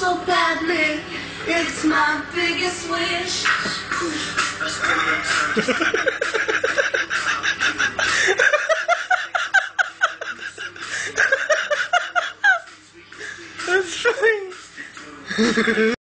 so badly. It's my biggest wish. That's funny.